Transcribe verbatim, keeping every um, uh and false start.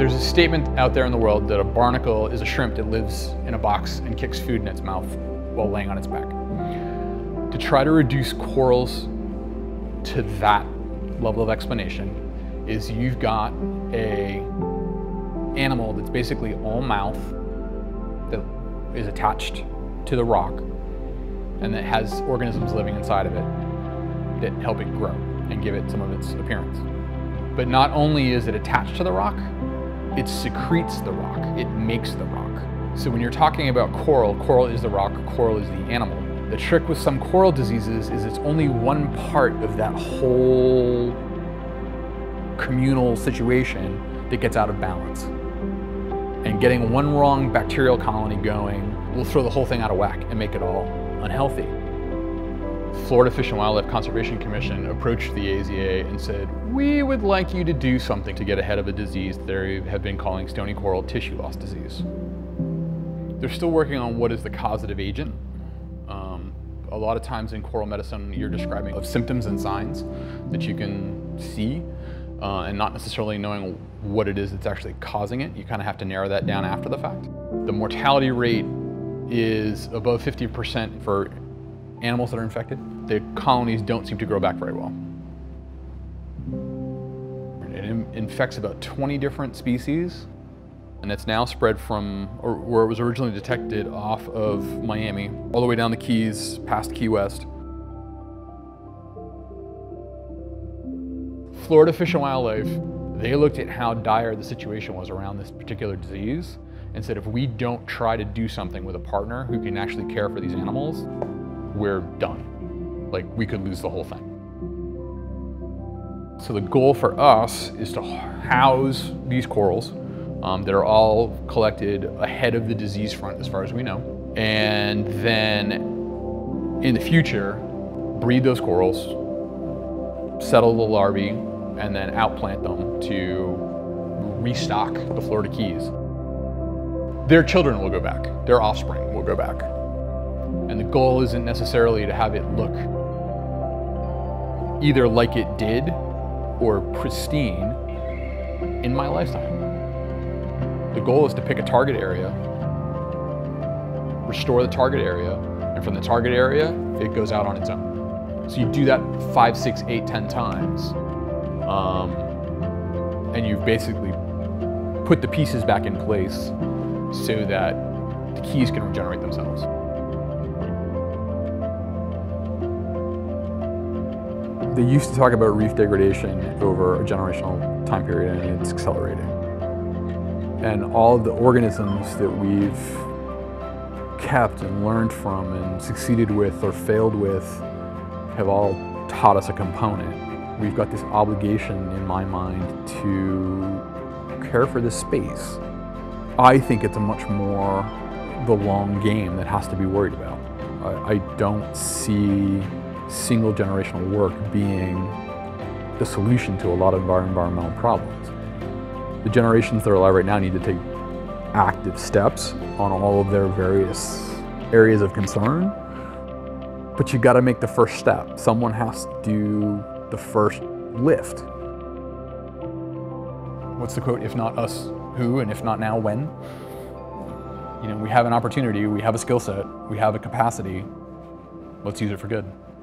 There's a statement out there in the world that a barnacle is a shrimp that lives in a box and kicks food in its mouth while laying on its back. To try to reduce corals to that level of explanation is you've got a animal that's basically all mouth that is attached to the rock and that has organisms living inside of it that help it grow and give it some of its appearance. But not only is it attached to the rock, it secretes the rock, it makes the rock. So when you're talking about coral, coral is the rock, coral is the animal. The trick with some coral diseases is it's only one part of that whole communal situation that gets out of balance. And getting one wrong bacterial colony going will throw the whole thing out of whack and make it all unhealthy. Florida Fish and Wildlife Conservation Commission approached the A Z A and said, we would like you to do something to get ahead of a disease they have been calling stony coral tissue loss disease. They're still working on what is the causative agent. Um, a lot of times in coral medicine, you're describing of symptoms and signs that you can see uh, and not necessarily knowing what it is that's actually causing it. You kind of have to narrow that down after the fact. The mortality rate is above fifty percent for animals that are infected. The colonies don't seem to grow back very well. It in infects about twenty different species, and it's now spread from, or where it was originally detected off of Miami, all the way down the Keys, past Key West. Florida Fish and Wildlife, they looked at how dire the situation was around this particular disease and said, if we don't try to do something with a partner who can actually care for these animals, we're done. Like, we could lose the whole thing. So the goal for us is to house these corals um, that are all collected ahead of the disease front as far as we know. And then in the future, breed those corals, settle the larvae, and then outplant them to restock the Florida Keys. Their children will go back, their offspring will go back. And the goal isn't necessarily to have it look either like it did or pristine in my lifetime. The goal is to pick a target area, restore the target area, and from the target area, it goes out on its own. So you do that five, six, eight, ten times, um, and you've basically put the pieces back in place so that the keys can regenerate themselves. They used to talk about reef degradation over a generational time period, and it's accelerating. And all of the organisms that we've kept and learned from and succeeded with or failed with have all taught us a component. We've got this obligation in my mind to care for this space. I think it's a much more the long game that has to be worried about. I, I don't see single generational work being the solution to a lot of our environmental problems. The generations that are alive right now need to take active steps on all of their various areas of concern, but you got to make the first step. Someone has to do the first lift. What's the quote? If not us, who? And if not now, when? You know, we have an opportunity, we have a skill set, we have a capacity. Let's use it for good.